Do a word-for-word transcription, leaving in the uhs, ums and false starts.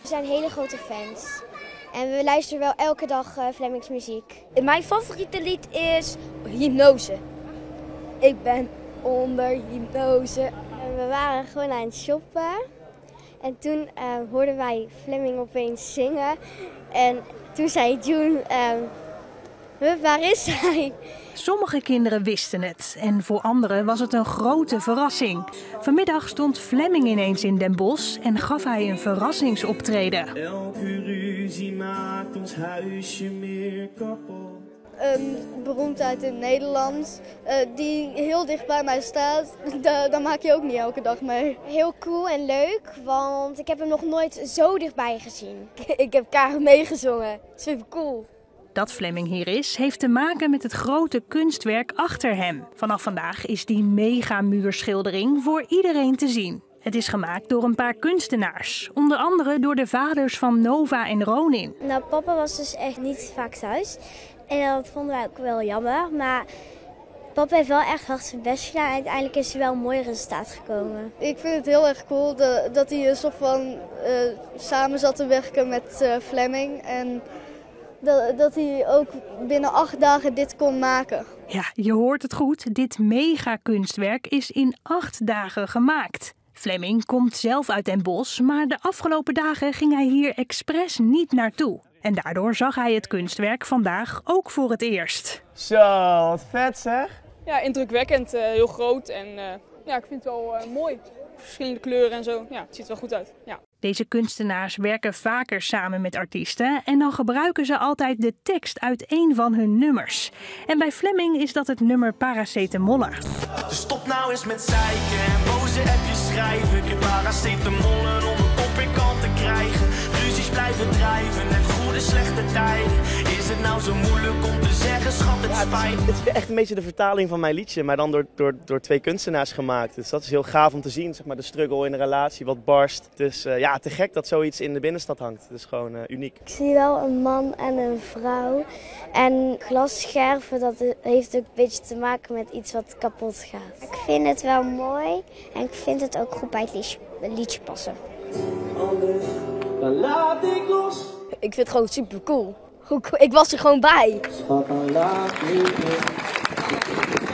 We zijn hele grote fans. En we luisteren wel elke dag uh, Flemmings muziek. Mijn favoriete lied is Hypnose. Ik ben onder hypnose. En we waren gewoon aan het shoppen. En toen uh, hoorden wij Flemming opeens zingen. En toen zei June, uh, waar is hij? Sommige kinderen wisten het en voor anderen was het een grote verrassing. Vanmiddag stond Flemming ineens in Den Bosch en gaf hij een verrassingsoptreden. Elke ruzie maakt ons huisje meer kapot. Een beroemdheid in Nederland uh, die heel dicht bij mij staat, da daar maak je ook niet elke dag mee. Heel cool en leuk, want ik heb hem nog nooit zo dichtbij gezien. Ik heb keihard meegezongen, super cool. Dat Flemming hier is, heeft te maken met het grote kunstwerk achter hem. Vanaf vandaag is die mega-muurschildering voor iedereen te zien. Het is gemaakt door een paar kunstenaars, onder andere door de vaders van Nova en Ronin. Nou, papa was dus echt niet vaak thuis en dat vonden wij ook wel jammer, maar papa heeft wel echt hard zijn best gedaan en uiteindelijk is er wel een mooi resultaat gekomen. Ik vind het heel erg cool de, dat hij een soort van uh, samen zat te werken met uh, Flemming en dat, dat hij ook binnen acht dagen dit kon maken. Ja, je hoort het goed. Dit mega-kunstwerk is in acht dagen gemaakt. Flemming komt zelf uit Den Bosch, maar de afgelopen dagen ging hij hier expres niet naartoe. En daardoor zag hij het kunstwerk vandaag ook voor het eerst. Zo, wat vet zeg. Ja, indrukwekkend, uh, heel groot en uh, ja, ik vind het wel uh, mooi. Verschillende kleuren en zo, ja, het ziet er wel goed uit. Ja. Deze kunstenaars werken vaker samen met artiesten en dan gebruiken ze altijd de tekst uit een van hun nummers. En bij Flemming is dat het nummer Paracetamolle. Dus stop nou eens met zeiken en boze appjes schrijven. Ik heb paracetamollen om een kop in kant te krijgen. Ruzies blijven drijven en goede slechte tijden. Is het nou zo moeilijk om te zeggen, schat, het spijt. Het is echt een beetje de vertaling van mijn liedje, maar dan door, door, door twee kunstenaars gemaakt. Dus dat is heel gaaf om te zien, zeg maar, de struggle in een relatie, wat barst. Dus uh, ja, te gek dat zoiets in de binnenstad hangt. Dat is gewoon uh, uniek. Ik zie wel een man en een vrouw. En glasscherven, dat heeft ook een beetje te maken met iets wat kapot gaat. Ik vind het wel mooi en ik vind het ook goed bij het liedje, het liedje passen. Anders, dan laat ik los. Ik vind het gewoon super cool. Ik was er gewoon bij. Schat, dan laat ik los.